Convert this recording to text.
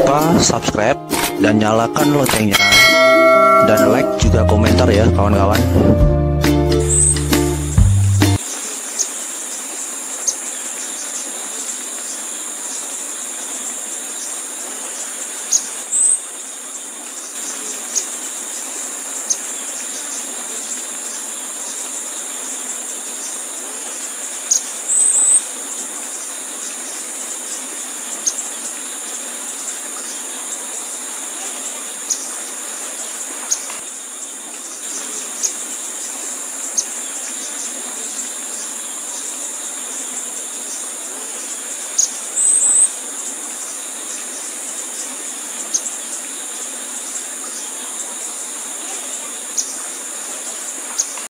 lupa subscribe dan nyalakan loncengnya, dan like juga komentar ya kawan-kawan.